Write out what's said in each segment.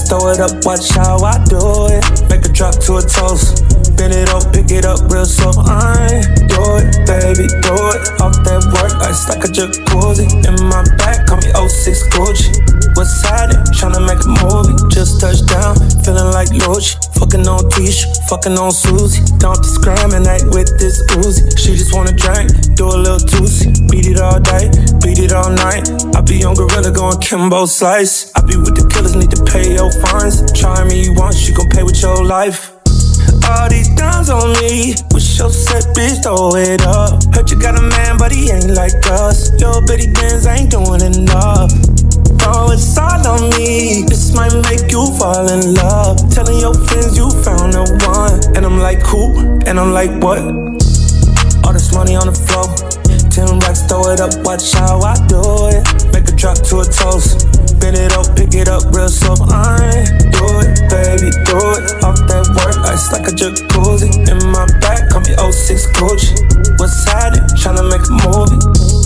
throw it up, watch how I do it. Make a drop to a toast. Bend it up, pick it up real slow. I do it, baby, do it. Off that work, ice like a jacuzzi. In my back, call me 06 Gucci. What's hiding? Tryna make a movie. Just touched down, feeling like Luchi. Fucking on Tisha, fucking on Susie. Don't discriminate with this Uzi. She just wanna drink, do a little juicy. Beat it all day, beat it all night. I be on Gorilla going Kimbo Slice. I be with the killers, need to pay your fines. Try me once, you gon' pay with your life. All these dimes on me, wish your set bitch throw it up. Heard you got a man, but he ain't like us. Your bitty Benz ain't doing enough. Oh, it's all on me. This might make you fall in love. Telling your friends you found the one. And I'm like, who? And I'm like, what? All this money on the floor. 10 racks, throw it up, watch how I do it. Make a drop to a toast. Bend it up, pick it up real slow. I do it, baby, do it. Off that work, ice like a jacuzzi. In my back, call me 06 Gucci. What's hiding? Tryna make a movie.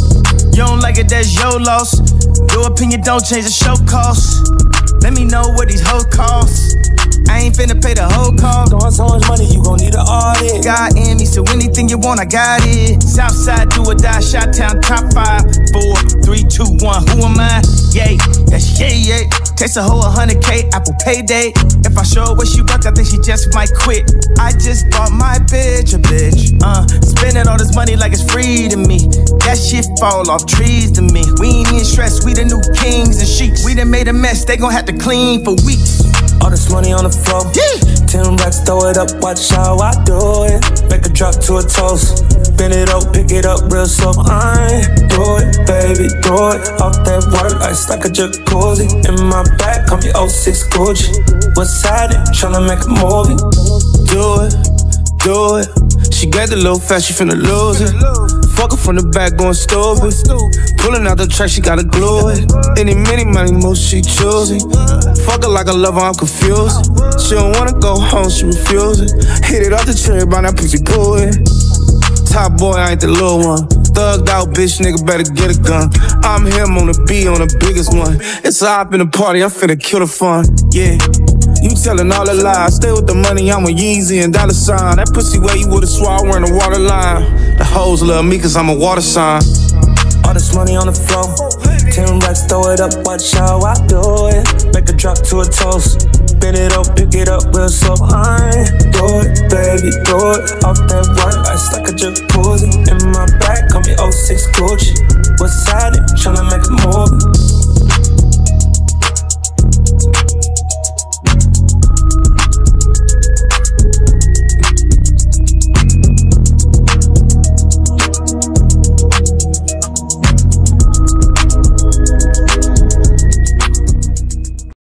You don't like it, that's your loss. Your opinion don't change the show cost. Let me know what these hoes cost. I ain't finna pay the whole cost. Throwing so much money, you gon' need an audit. God in me, so anything you want, I got it. Southside, do or die, Shot-Town, top 5, 4, 3, 2, 1. Who am I? Yay, that's yay. Taste a whole 100K, Apple Payday. If I show her what she wants, I think she just might quit. I just bought my bitch a bitch. Spending all this money like it's free to me. That shit fall off trees to me. We ain't even stressed, we the new kings and sheiks. We done made a mess, they gon' have to clean for weeks. All this money on the floor. 10 racks, throw it up, watch how I do it. Make a drop to a toast. Bend it up, pick it up real slow. I do it, baby, do it. Off that work, ice like a jacuzzi. In my back, call me 06 Gucci. What's hiding? Tryna make a movie. Do it. She got the little fat, she finna lose it. Fuck her from the back, going stupid. Pulling out the track, she gotta glue it. Any, many, money, most she choosing. Fuck her like a lover, I'm confused. She don't wanna go home, she refusing. Hit it off the tree, by that pussy pulling. Top boy, I ain't the little one. Thugged out, bitch, nigga better get a gun. I'm him on the beat, on the biggest one. It's a hop in the party, I'm finna kill the fun. Yeah. You telling all the lies, stay with the money, I'm a Yeezy and dollar sign. That pussy where you would've swore I wearing a water line. The hoes love me cause I'm a water sign. All this money on the floor. 10 racks, throw it up, watch how I do it. Make a drop to a toast. Bend it up, pick it up real slow. I do it, baby, do it. Off that work, ice like a jacuzzi. In my back, call me 06 Gucci. What's hiding? Tryna make